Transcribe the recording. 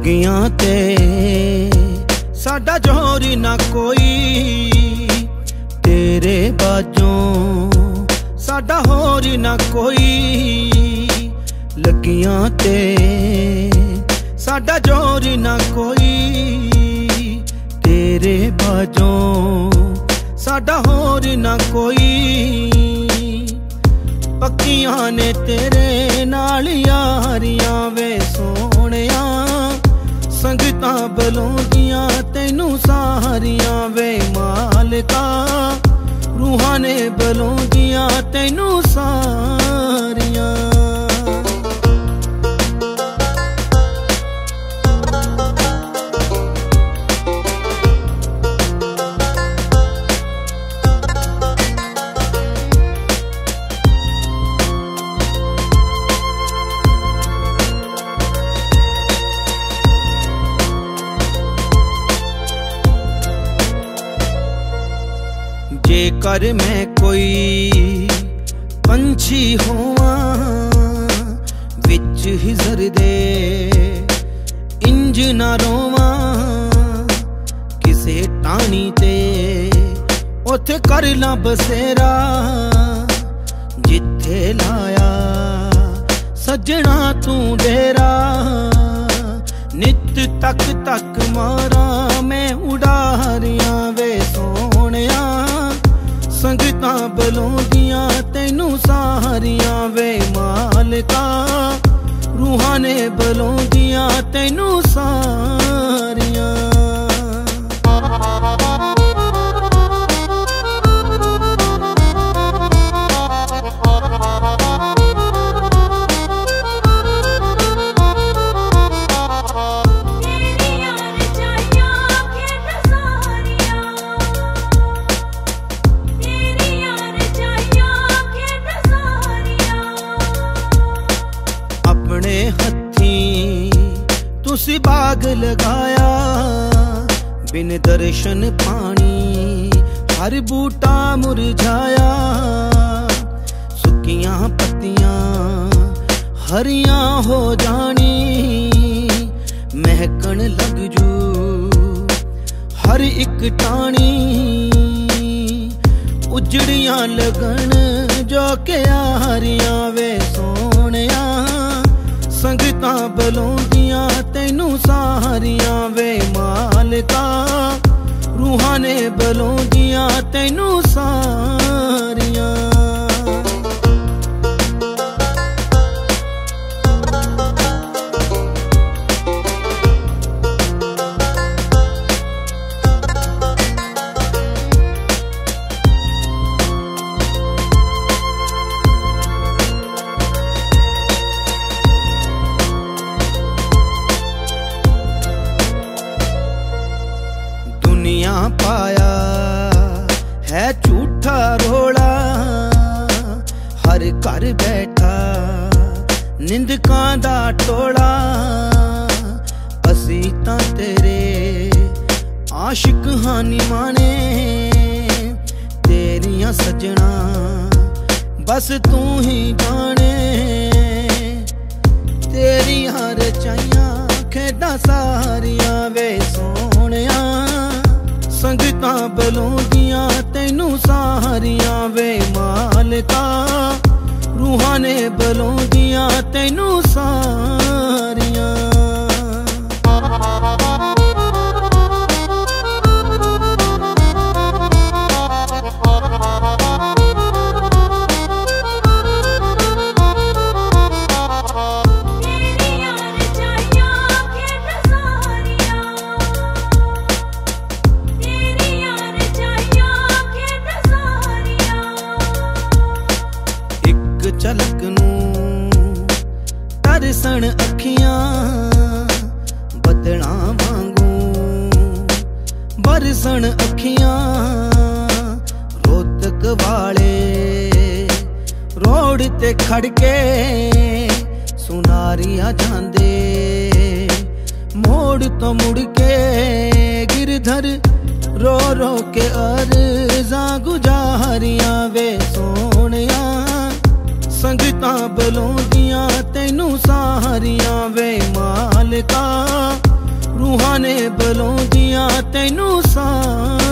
लगियां ते साडा जोर ना कोई, तेरे बाजों साडा होर ना कोई। लगियां ते साडा जोर ना कोई, तेरे बाजों साडा होर ना कोई। पक्कियां ने तेरे नाल यारियां वे सोहणिया, संगतां बलोंदियां तैनू सारियां वे मालका। रूहां ने बलोंदियां तैनू सारियां। जेकर मैं कोई पंछी होवां विच हिजर दे, इंज ना रोवां किसे टाणी ते। उथे कर ला बसेरा जिथे लाया सजना तू डेरा। नित तक तक मारा मैं उड़ारियां वे सोहणिया, संगतां बलोंदियां तैनू सारियां वे मालका। रूहां ने बलोंदियां तैनू सारियां। तुसी बाग लगाया बिन दर्शन पानी, हर बूटा मुरझाया। सुकियां पत्तियां हरियां हो जानी, महकन लग जू हर एक टाणी। उजड़ियां लगन जो के यारियां वे सोहणिया, संगतां बलोंदियां तैनू सारियां वे मालका। रूहां ने बलोंदियां तैनू सारियां। पाया है झूठा रोला, हर घर बैठा निंदकां दा टोला। असी तां तेरे आशिक हां निमाने, तेरियां सजना बस तू ही जाने। तेरियां रचाइयां खेडां सारियां वे सोहणिया, संगतां बलोंदियां तैनू सारियां वे मालका। रूहां ने बलोंदियां तैनू सारियां। झलक नूं तरसण अखियां, बदलां वांगू बरसण अखियां। रोहतक वाले रोड ते खड़के सुनारिया जांदे, मोड़ तो मुड़ के गिरधर रो रो के अर्ज़ां गुजारियां वे सोहणिया। संगतां बलोंदियां तैनू सारियां वे मालका। ਬੁਲਾਉਂਦੀਆਂ ਤੈਨੂੰ ਸਾਂ।